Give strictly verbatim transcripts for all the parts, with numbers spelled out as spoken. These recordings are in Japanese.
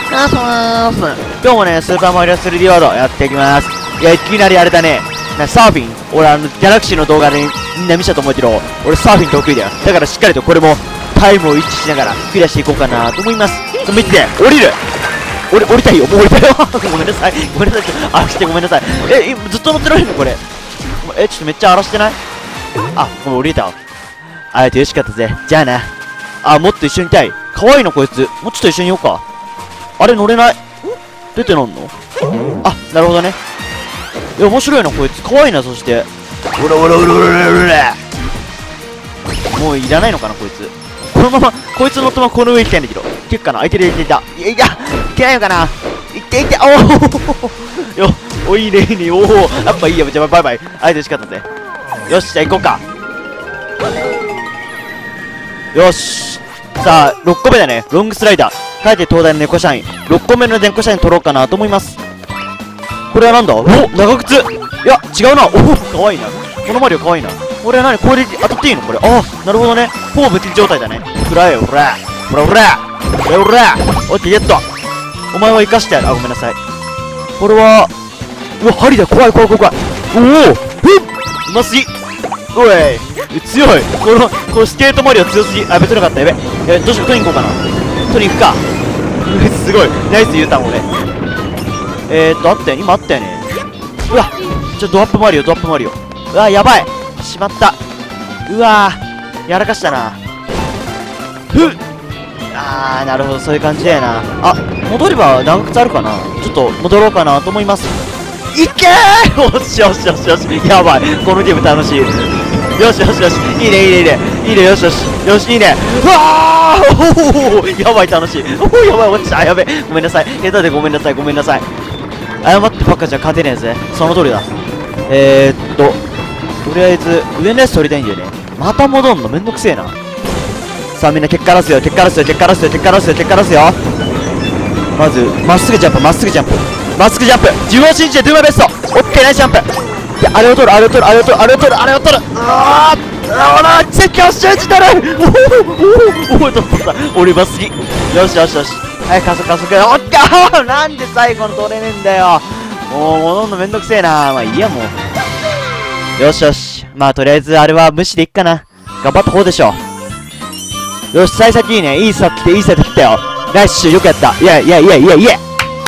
あーそーす。今日もね、スーパーマリオ スリーディー ワールドやっていきます。いや、いきなりあれだね。なサーフィン俺あの、ギャラクシーの動画でみんな見せたと思うけど、俺サーフィン得意だよ。だからしっかりとこれもタイムを維持しながらクリアしていこうかなと思います。見て、降りる降り、降りたいよ。もう降りたよ。ごめんなさい。ごめんなさい。ちょっと荒らしてごめんなさい。え、ずっと乗ってられるのこれ。え、ちょっとめっちゃ荒らしてない？あ、ごめん、降りた。あえてよしかったぜ。じゃあな。あ、もっと一緒にいたい。かわいいのこいつ。もうちょっと一緒にいようか。あれ乗れない。出てなんの？あ、なるほどね。え、面白いなこいつ。かわいいな。そしておらおらおらおらおら。もういらないのかなこいつ。このままこいつの頭この上行きたいんだけど、いけっかな。あいてるいけた。いやいや、いけないのかな。いっていって。おおよお、いいねいいね。おお、やっぱいいよ。じゃあバイバイ。あいてほしかったぜ。よし、じゃあ行こうか。よし、さあろっこめだね。ロングスライダー書いて東大の猫社員。ろっこめの猫社員取ろうかなと思います。これはなんだ。お、長靴。いや違うな。おお、かわいいな。このマリオかわいいな。これは何、これ当たっていいのこれ。ああ、なるほどね。ほぼ無敵状態だね。くらえよ、ほらほらほらほらほら。オッケー、ゲット。お前は生かしてやる。あ、ごめんなさい。これは、うわ、針だ。怖い怖い怖い怖い。おお、ふっ、うますぎ。おい、強い。このこのスケートマリオ強すぎ。あ、別になかった。やべやべ。どうしよう。取りに行こうかな。取りに行くか。すごいナイス U ターン俺。えーっとあったよ今あったよね。うわ、ちょっとドアップマリオドアップマリオ。うわ、やばい、しまった。うわー、やらかしたな。ふっ、あー、なるほど、そういう感じだよな。あ、戻れば長靴あるかな。ちょっと戻ろうかなと思います。いけー。よしよしよしよし。やばい、このゲーム楽しい。よしよしよし、いいねいいねいいねいいね。よしよしよし、いいね。うわー、おお、やばい、楽しい。おお、やばい、落ちた。やべ、ごめんなさい。下手でごめんなさいごめんなさい。謝ってばっかじゃ勝てねえぜ。その通りだ。えーっととりあえず上のやつ取りたいんだよね。また戻んのめんどくせえな。さあみんな結果出すよ結果出すよ結果出すよ結果出すよ結果出すよ。まずまっすぐジャンプまっすぐジャンプまっすぐジャンプ。自分を信じてドゥーマイベスト。オッケー、ナイスジャンプ。いや、あれを取るあれを取るあれを取るあれを取るあれを取る。ああ、ほら奇跡を信じてる。おおおお、取った取った。俺はすぎ。よしよしよし、はい、加速加速。おっかー、なんで最後の取れねえんだよ。もう戻んのめんどくせえな。まあいいやもう。よしよし、まあとりあえずあれは無視でいっかな。頑張った方でしょ。よし、幸先いいね。いいスタート来ていいスタート来たよ。ナイスシュー、よくやった。いやいやいやいやいや。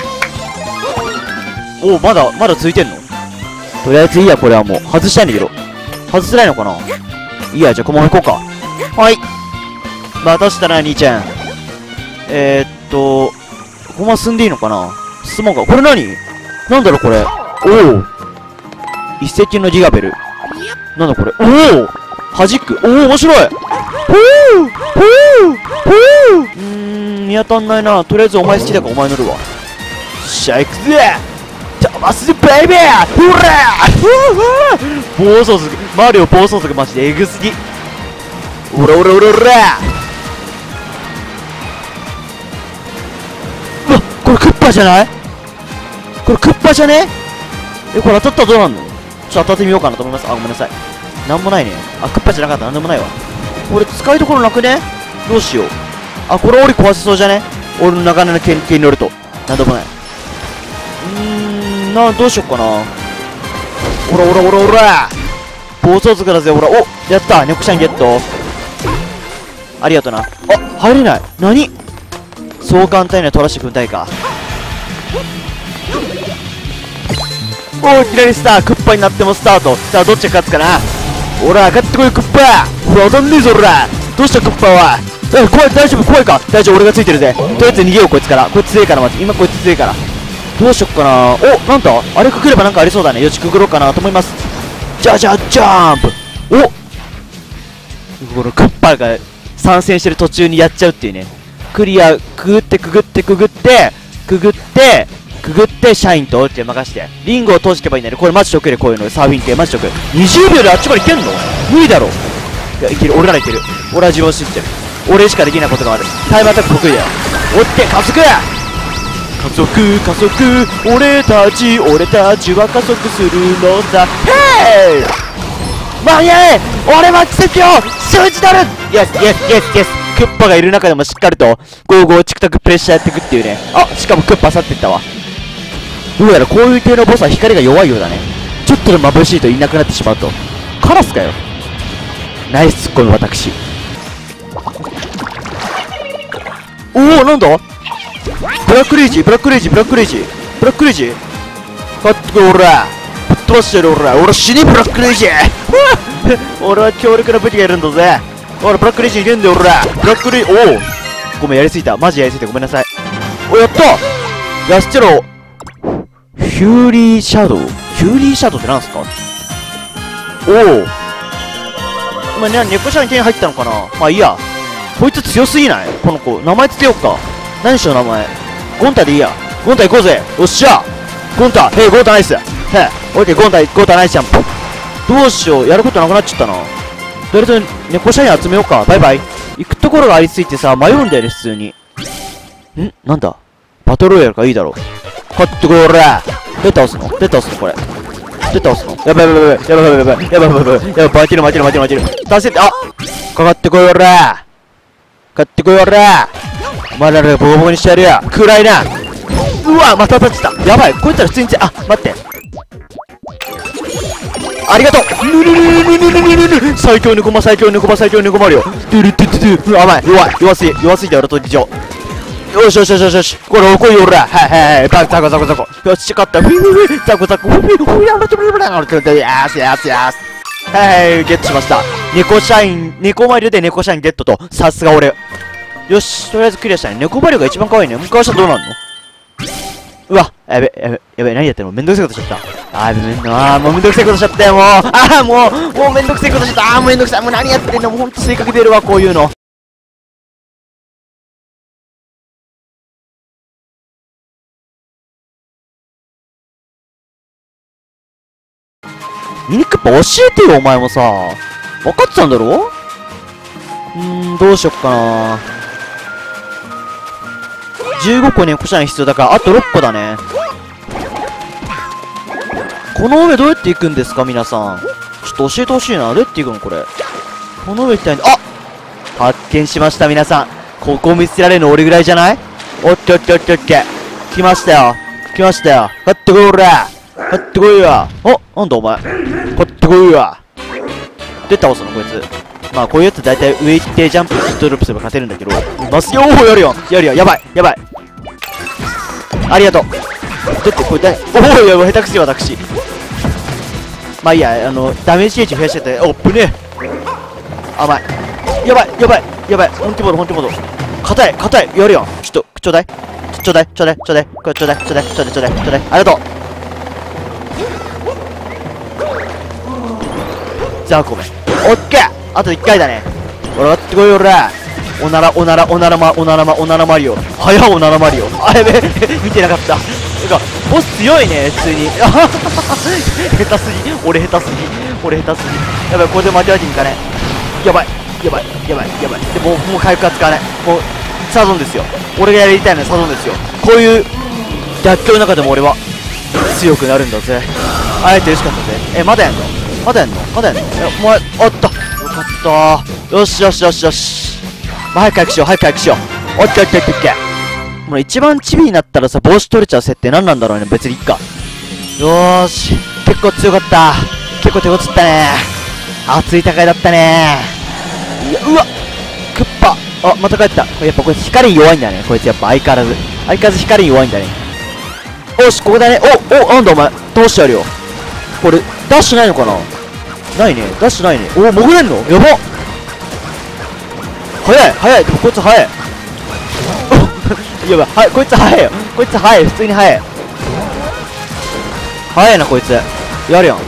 おお、まだまだ続いてんの。とりあえずいいや、これはもう外したいんだけど。外せないのかな。いいや、じゃあこのまま行こうか。はい、またしたな兄ちゃん。えー、っとここま進んでいいのかな。進もうか。これ何なんだろうこれ。おお、一石のギガベル。なんだこれ。おお、弾く。おお、面白い。ほうほうほう。うーん、見当たんないな。とりあえずお前好きだからお前乗るわ。しゃあ行くぜ。飛ばすぜベイベー。ほら暴走族、マリオ暴走族マジでエグすぎ。おらおらおらおら。うわ、これクッパじゃない。これクッパじゃねえ。これ当たったらどうなんの。ちょっと当たってみようかなと思います。あ、ごめんなさい。なんもないね。あ、クッパじゃなかった。なんでもないわ。これ使いどころなくね。どうしよう。あ、これ俺壊せそうじゃね。俺の長年の経験によると。なんでもない。うーん、な、どうしよっかな。おらおらおらおら。暴走族だぜ、ほら。お、やった。猫ちゃんゲット。ありがとな。あ、入れない。何。そう簡単には取らしてくんたいか。おー、いきなりスター。クッパになってもスタート。さあどっちが勝つかな。ほら、上がってこいクッパ。ほら、踊んねえぞほら。どうしたクッパは。え、怖い、大丈夫、怖いか。大丈夫、俺がついてるぜ。とりあえず逃げようこいつから。こいつ強いからまず。今こいつ強いから。どうしよっかな。お、なんだあれくぐればなんかありそうだね。よし、くぐろうかなと思います。じゃじゃジャンプ。お、このクッパが参戦してる途中にやっちゃうっていうね。クリア、くぐってくぐってくぐってくぐってくぐってシャインとって任して、リンゴを閉じてばいいんだね。これマジ得意で、こういうのサーフィン系マジ得意。にじゅうびょうであっちまで行けんの。無理だろ。いや、いける。俺ならいける。俺は自分を信じてる。俺しかできないことがある。タイムアタック得意だよ。おって加速加速加速。俺たち俺たちは加速するのさ。ヘイ間に合え。俺は奇跡を信じてる。イエスイエスイエスイエス。 クッパがいる中でもしっかりとゴーゴーチクタクプレッシャーやっていくっていうね。あ、しかもクッパ去ってったわ。どうやらこういう系のボスは光が弱いようだね。ちょっとでも眩しいといなくなってしまうと。カラスかよ。ナイスツッコミ私。おお、なんだブラックレイジーブラックレイジーブラックレイジーブラックレイジーかってこい、おらぶっ飛ばしてやる、おら俺死にブラックレイジー俺は強力な武器がいるんだぜ。おらブラックレイジーいけんだよ、おらブラックレイおおごめん、やりすぎた、マジやりすぎた、ごめんなさい。お、やったやっちゃろ。ヒューリーシャドウヒューリーシャドウってなんすか。おおお前ね、猫ちゃんに手に入ったのかな。まあいいや、こいつ強すぎないこの子。名前つけよっか。何しよう名前。ゴンタでいいや。ゴンタ行こうぜ。おっしゃゴンタ、へいゴンタナイス。へいオッケー、ゴンタゴンタナイスジャンプ。どうしよう、やることなくなっちゃったな。とりあえず猫社員集めようか。バイバイ。行くところがありすぎてさ、迷うんだよね普通に。んなんだバトルロイヤルか。いいだろう。かってこい、おらで倒すので倒すのこれで倒すの。やばいやばいやばいやばいやばいやばいやばいやばいやばいやばい、負ける負ける負ける負ける。助けて、あかかってこい、おらかってこい、おらお前らボコボコにしてやるや。暗いな。うわまた立ってた。やばい、こいつら普通につあ待って、ありがとう。ぬるぬるぬるぬるぬる最強猫マ最強猫マ最強猫マリオ。ドゥルドゥドゥドゥ。うわ甘い、弱い弱すぎ弱すぎたよ俺と事情。よしよしよしよしよし、これおこいよ俺ら。はいはいはい、ザコザコザコザコ。よし勝った。フィフィフィザコザコフィフィフィやめてくれるな。やすやすやす。はいはい、ゲットしました。猫社員猫マリオで猫社員ゲットと。さすが俺。よし、とりあえずクリアしたね。猫マリオが一番可愛いね。昔はどうなんの。うわやべやべやべ、何やってんの。めんどくせえことしちゃった。あーめんどあーもうめんどくせえことしちゃったよもう。あーもうもうめんどくせえことしちゃった。あーもうめんどくさい。もう何やってんの。もうほんと性格出るわこういうの。ミニクッパ教えてよお前もさ。分かってたんだろ。うーんどうしよっかな。じゅうごこにこしゃん必要だからあとろっこだね。この上どうやって行くんですか皆さん。ちょっと教えてほしいな。どうやって行くのこれ。この上行きたいんで、あ発見しました皆さん。ここ見つけられるの俺ぐらいじゃない。おっけおっけおっけおっけ。来ましたよ来ましたよ。買ってこいおら買ってこいよ。おなんだお前買ってこいよ。で倒すのこいつ。まあこういうやつ大体上行ってジャンプしてドロップすれば勝てるんだけど。ますよーやるよやるよ。やばいやばいありがとう。だってこれだおおやばい下手くそよ私。まあいいや、あのダメージゲージ増やしてて。おっぶね甘い。やばいやばいやばい。本気モード本気モード。硬い硬いやるよ。ちょっとちょうだいちょうだいちょうだいちょうだいこれちょうだいちょうだいちょうだいちょうだいちょうだいありがとう。じゃあごめん。オッケーあといっかいだね。俺がってこいよ俺。おならおならおならまおならまおならマリオ。はやおならマリオ。あやべ見てなかった。てかボス強いね普通に。下手すぎ俺下手すぎ俺下手すぎ。やばいこれで負けわけにいかね。やばいやばいやばいやばい。でももう回復は使わない。もうサドンですよ。俺がやりたいのはサドンですよ。こういう逆境の中でも俺は強くなるんだぜ。あえて嬉しかったぜ。えまだやんのまだやんのまだやんの。えお前おっとよかったー。よしよしよしよし。まあ、早く早くしよう早く早くしよう。オッケーオッケーオッケーオッケー。もう一番チビになったらさ帽子取れちゃう設定何なんだろうね。別にいっか。よーし結構強かった。結構手こつったね。熱い戦いだったね。いやうわクッパあまた帰った。やっぱこいつ光に弱いんだねこいつ。やっぱ相変わらず相変わらず光に弱いんだね。よしここだね。おおなんだお前倒してやるよ。これダッシュないのかな。ないねダッシュないね。おお潜れんのやばっ。早い早い。でもこいつ早いやばいはいこいつ早いよこいつ早い普通に早い早いなこいつやるやん。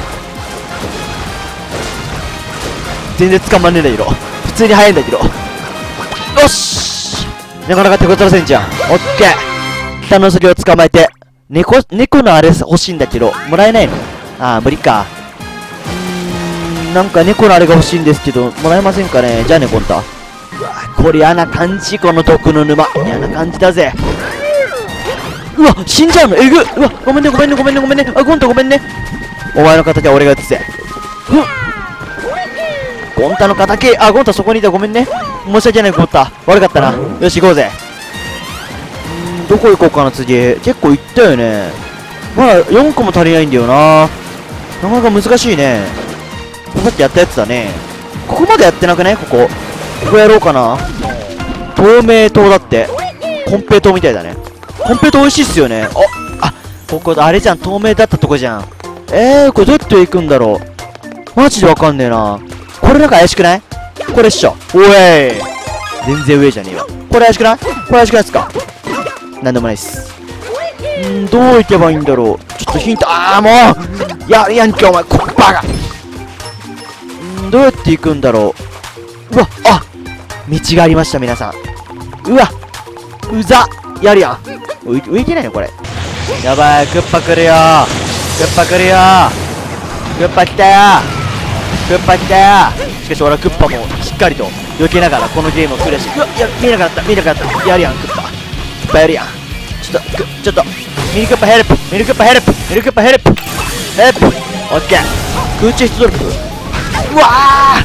全然捕まんねえんだけど普通に早いんだけど。よしなかなか手こずらせんじゃん。オッケー北の先を捕まえて。猫猫のあれ欲しいんだけどもらえないの。ああ無理か。うーんなんか猫のあれが欲しいんですけどもらえませんかね。じゃあねゴンタ。うわこれ嫌な感じこの毒の沼嫌な感じだぜ。うわ死んじゃうのえぐ。うわごめんねごめんねごめんねごめんね。あゴンタごめんね。お前の敵は俺が撃つぜ。うんゴンタの敵。あゴンタそこにいたごめんね。 申し訳ないと思った。悪かったな。よし、行こうぜ。んー、どこ行こうかな、次。結構行ったよね。まだよんこも足りないんだよな。なかなか難しいね。さっきやったやつだね。ここまでやってなくね、ここ。ここやろうかな。透明島だって。コンペイ島みたいだね。コンペイ島美味しいっすよね。あ、あ、ここ、あれじゃん、透明だったとこじゃん。えー、これどうやって行くんだろう。マジでわかんねえな。これなんか怪しくない？これっしょ。おい。全然上じゃねえよ。これ怪しくない？これ怪しくないっすか？なんでもないっす。んー、どう行けばいいんだろう。ちょっとヒント、あーもうやるやんけ、お前、こっバカ。んー、どうやって行くんだろう。うわ、あ、道がありました、皆さん。うわ、うざ、やるやん。浮い、浮いてないのこれ。やばい、クッパ来るよー。クッパ来るよー。クッパ来たよー。クッパ来たよー。しかし俺はクッパもしっかりと避けながらこのゲームをクリアして、うわ、いや、見えなかった、見えなかった。やるやん、クッパ。クッパやるやん。ちょっと、く、ちょっと、ミルクッパヘルプ、ミルクッパヘルプ、ミルクッパヘルプ、ヘルプ、オッケー。空中ヒットドロップ。うわー、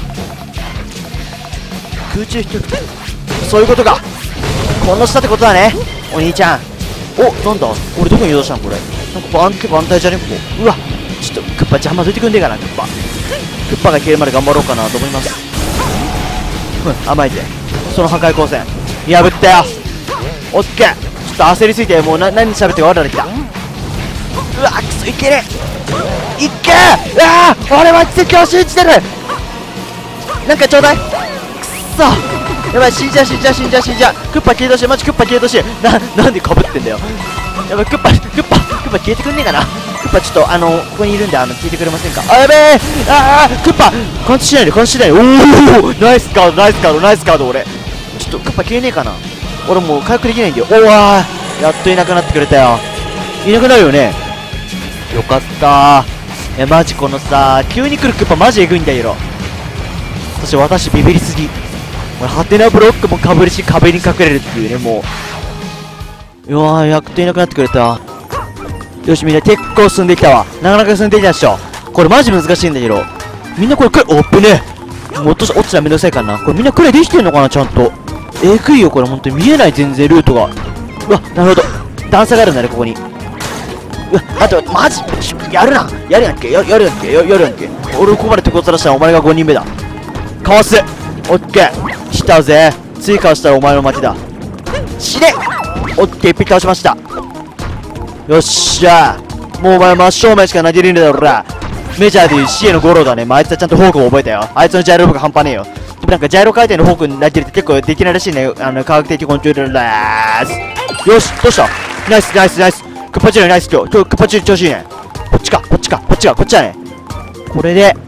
空中ヒットドロップ。そういうことか。この下ってことだね、お兄ちゃん。お、なんだ俺どこに移動したのこれ。なんかバン結構安泰じゃねここ。うわ、ちょっとクッパ邪魔どいてくんねえかな、クッパ。クッパが消えるまで頑張ろうかなと思います。ふん、甘いぜ。その破壊光線見破ったよ。オッケー。ちょっと焦りすぎてもうな何喋ってか分からなきた。うわ、くそ、いけるいけー。うわー、俺は奇跡を信じてる。なんかちょうだい。くっそ、やばい、死んじゃう死んじゃう死んじゃう死んじゃう。クッパ消えとして、マジクッパ消えとして。な、なんでかぶってんだよ。やばい、クッパクッパクッパ消えてくんねえかな。クッパちょっとあのここにいるんで、あの消えてくれませんか。あ、やべえ、ああ、クッパ感知しないで感知しないで。おお、ナイスカードナイスカードナイスカード。俺ちょっとクッパ消えねえかな。俺もう回復できないんだよ。おわー、やっといなくなってくれたよ。いなくなるよね。よかったー。え、マジこのさ、急に来るクッパマジエグいんだけど。そして私ビビりすぎ。俺ハテナブロックもかぶるし壁に隠れるっていうね。もう、うわー、やっといなくなってくれた。よし、みんな結構進んできたわ。なかなか進んできたでしょ。これマジ難しいんだけど、みんなこれクリア、おっぶねえ。もう落とし落ちたらめんどくさいからな。これみんなクリアできてんのかな、ちゃんと。えぐいよこれ、ほんとに見えない、全然ルートが。うわ、なるほど、段差があるんだね、ここに。うわ、あとマジやるな、やるやんけ、ややるやんけ、ややるやんけ。俺ここまで手こずらしたらお前がごにんめだ。かわす。オッケー、来たぜ。追加したらお前の負けだ。死ね。オッケー、一匹倒しました。よっしゃー、もうお前真正面しか投げれねえだろら。メジャーでいうシエのゴロだね。まあ、あいつはちゃんとフォークを覚えたよ。あいつのジャイロフォーク半端ねえよ。でもなんかジャイロ回転のフォークに投げるって結構できないらしいね。あの科学的コントローラーズ。よし、どうした。ナイスナイスナイス。クッパチューリナイス。今日今日クッパチューリ調子いいね。こっちかこっちかこっちかこっちだね。これで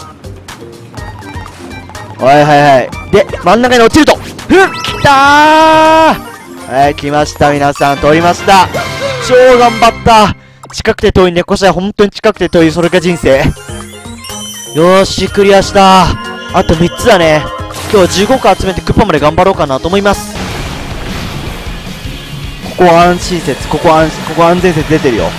はいはいはい。で真ん中に落ちると、ふん、きたー。はい、来ました皆さん、取りました。超頑張った。近くて遠い猫舎、本当に近くて遠い、それが人生。よーし、クリアした。あとみっつだね。今日はじゅうごこ集めてクッパまで頑張ろうかなと思います。ここは安心説、ここは安ここは安全説出てるよ。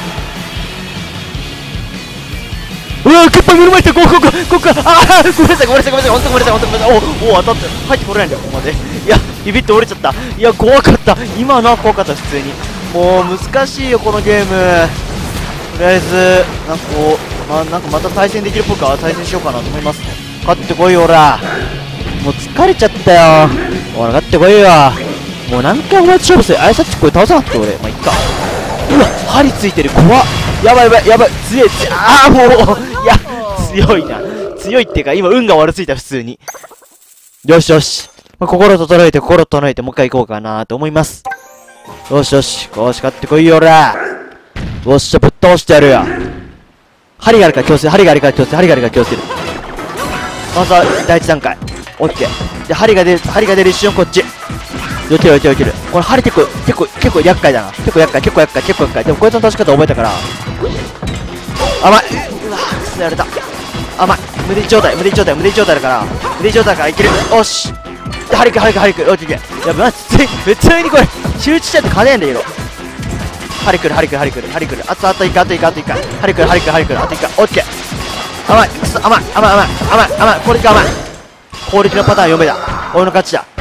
うわー、クッパ目の前に来た。ここここここ、ああ、ごめんなさいごめんなさいごめんなさい、ほんとごめんなさいほんとごめんなさい。おお、当たって入ってこれないんだよここまで。いや、ビビって折れちゃった。いや、怖かった。今のは怖かった、普通に。もう難しいよこのゲーム。とりあえずなんかこう、まあ、なんかまた対戦できるっぽいから対戦しようかなと思います。勝ってこいよ、ほら。もう疲れちゃったよ。ほら、勝ってこいよ。もう何回お前と勝負する。あれさっきこれ倒さなくて俺。まあ、いっか。うわ、針ついてる。怖っ。やばいやばいやばい。強い強い。ああ、もう。いや、強いな。強いっていうか、今運が悪すぎた、普通に。よしよし。まあ、心整えて、心整えて、もう一回行こうかなと思います。よしよし。よし、勝ってこいよ、ほら。よっしゃ、ぶっ倒してやるよ。針があるから強制、針があるから強制、針があるから強制。まずは第一段階。オッケー。で、針が出る、針が出る一瞬こっち。よけるよけるよける。これ針結構、結構、結構厄介だな。結構厄介、結構厄介、結構厄介。でもこいつの倒し方覚えたから。甘い。うわぁ、くそやられた。甘い。無敵状態、無敵状態、無敵状態だから。無敵状態だからいける。よし。で、針く、針く、針く。オッケーオッケー。やばい、普通にこれ、集中しちゃって勝てんだけど。針くる、針くる、針くる、針くる。あと、あといっか、あといっか、あといっか。針くる、針くる、針くる。あといっか。オッケー。甘い。くそ、甘い、甘い、甘い、甘い、甘い。これか甘い。攻撃のパターン読めだ。俺の勝ちだ。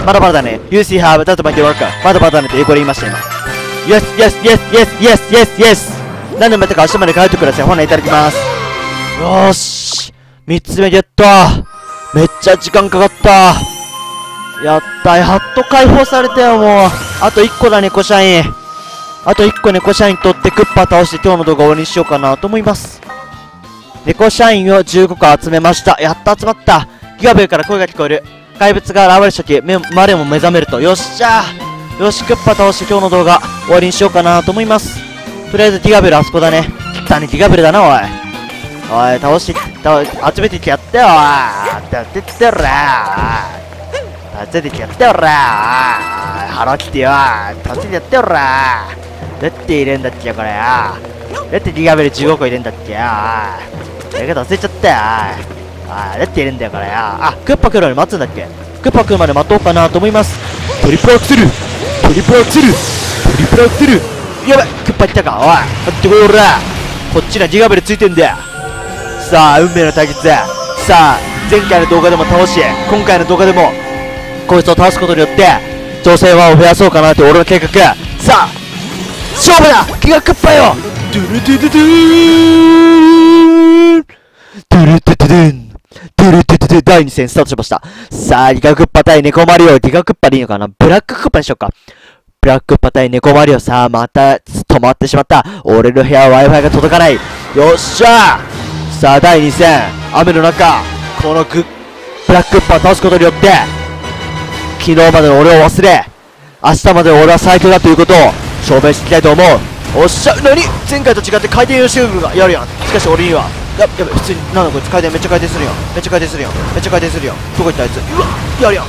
まだまだだね。You see how that might work. まだまだだねって英語で言いました今。Yes, yes, yes, yes, yes, yes, yes! 何でもやったか明日まで帰ってください。ほな、いただきます。よーし。三つ目ゲット。めっちゃ時間かかった。やった。やっと解放されたよ、もう。あと一個だ、猫社員。あと一個猫社員取ってクッパ倒して今日の動画終わりにしようかなと思います。猫社員をじゅうごこ集めました。やっと集まった。ギガベルから声が聞こえる。怪物が現れた時、マリオも目覚めると。よっしゃー。よし、クッパ倒して今日の動画終わりにしようかなと思います。とりあえずギガベルあそこだね。汚ねギガベルだな、おい。おい、倒して、倒集めてきてやってよ、おい。やってってよ、らー。集めてきてやってよ、らー。腹切ってよ、助けてやってよ、らー。どうやって入れんだっけよ、これよ。どうやってギガベルじゅうごこ入れんだっけよ、おい。やけど忘れちゃったよ、おい。おい、どうやって入れんだよ、これよ。あ、クッパ来るまで待つんだっけ。クッパ来るまで待とうかなと思います。トリプルアクセルトリプルアクセルトリプルアクセルやばいクッパ来たかおい待ってこいおらこっちにはギガベルついてんだよさあ運命の対決さあ前回の動画でも倒し今回の動画でもこいつを倒すことによって女性ファンを増やそうかなって俺の計画さあ勝負だギガクッパよドゥルドゥドゥドゥーンドゥルドゥドゥドゥンドゥルドゥドゥドゥだいに戦スタートしました。さあ、ギガクッパ対ネコマリオ。ギガクッパでいいのかなブラッククッパにしようか。ブラッククッパ対ネコマリオ。さあ、また止まってしまった。俺の部屋は Wi-Fi が届かない。よっしゃーさあ、だいに戦。雨の中、このグブラッククッパを倒すことによって、昨日までの俺を忘れ、明日までの俺は最強だということを証明していきたいと思う。おっしゃ、なに前回と違って回転用シューブがやるやん。しかし俺には、や、やべ、普通に、なんだこいつ回転めっちゃ回転するよ。めっちゃ回転するよ。めっちゃ回転するよ。どこ行ったあいつ。うわやるやん。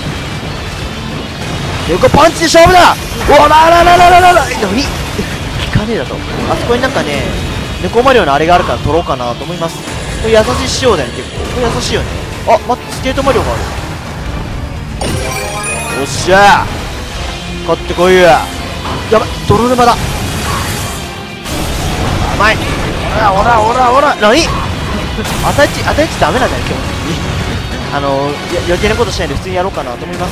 横パンチで勝負だおらららららららなに効かねえだと。あそこになんかね、猫マリオのあれがあるから取ろうかなと思います。これ優しい仕様だよね、結構。これ優しいよね。あ、待って、スケートマリオがある。おっしゃー勝ってこいや。やばい、泥沼だ。甘い。おらおらおらおらなにあたいち、あたいちダメなんだよ、今日。あのー、や余計なことしないで普通にやろうかなと思います。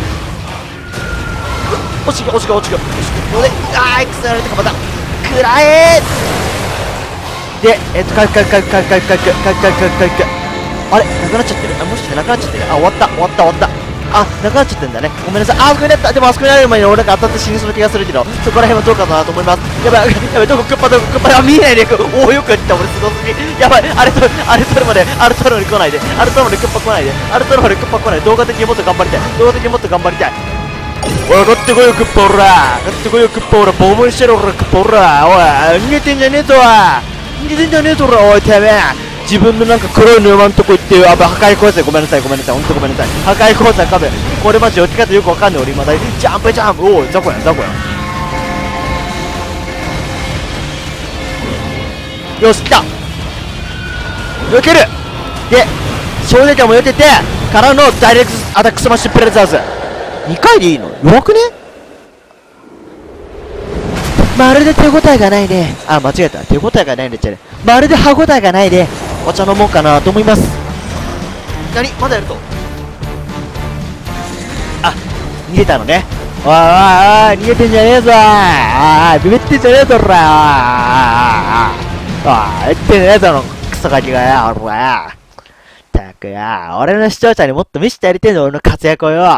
おしがおしがおしがおしがであーくそやられたかまたくらえーで、えっと、かくかくかくかくかくかくかくかくかくかくあれなくなっちゃってるあ、もしかしてなくなっちゃってるあ、終わった終わった終わったあ、なくなっちゃってんだね。ごめんなさい。あ、あそこにあった。でもあそこにある前に俺が当たって死にそうな気がするけど、そこら辺はどうかなと思います。やばい、やばい、どこクッパどこクッパあ、見えないで。おお、よくやった。俺すごすぎ。やばい、あれと、あれ取るまで、あれ取るまで来ないで。あれ取るまでクッパ来ないで。あれ取るまでクッパ来ないで。動画的にもっと頑張りたい。動画的にもっと頑張りたい。おい、買ってこいよ、クッパオラ。買ってこいよ、クッパオラ。ボーボーにしてろ、クッパオラ。おい、逃げてんじゃねえとは。逃げてんじゃねえとら、おい、てめえ。自分のなんか黒い沼のとこ行って、あ、破壊工事ごめんなさい、ごめんなさい、ほんとごめんなさい。破壊工事かぶ。これマジ置き方よくわかんない俺今だい。ジャンプジャンプおい、ザコやん、ザコやん。よし、来た避けるで、衝撃波も避けて、からのダイレクトアタックスマッシュプレザーズ。にかいでいいの弱くねまるで手応えがないね。あ、間違えた。手応えがないんでちゃね。まるで歯応えがないで、お茶飲もうかなと思います。なにまだやるとあ、逃げたのね。おいおいおい、逃げてんじゃねえぞおい、ビビってんじゃねえぞおらおい、おい、言ってねえぞのクソガキがよ、おらったくよ、俺の視聴者にもっと見せてやりてえぞ、俺の活躍をよ。おいおい、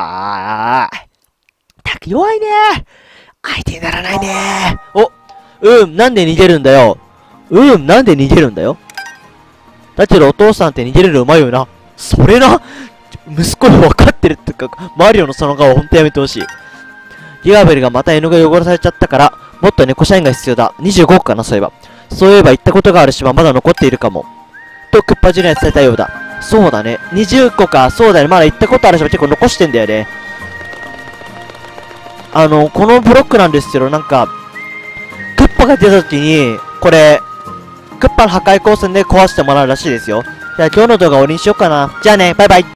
たく弱いね相手にならないねー。お、うん、なんで逃げるんだよ。うん、なんで逃げるんだよ。だけどお父さんって逃げれるうまいよな。それな息子に分かってるってか、マリオのその顔ほんとやめてほしい。ギガベルがまた犬が汚されちゃったから、もっと猫社員が必要だ。にじゅうごこかな、そういえば。そういえば行ったことがある島まだ残っているかも。と、クッパジュニアに伝えたようだ。そうだね。にじゅっこか。そうだね。まだ行ったことある島結構残してんだよね。あの、このブロックなんですけど、なんか、クッパが出た時に、これ、クッパの破壊光線で壊してもらうらしいですよ。じゃあ今日の動画終わりにしようかな。じゃあね、バイバイ。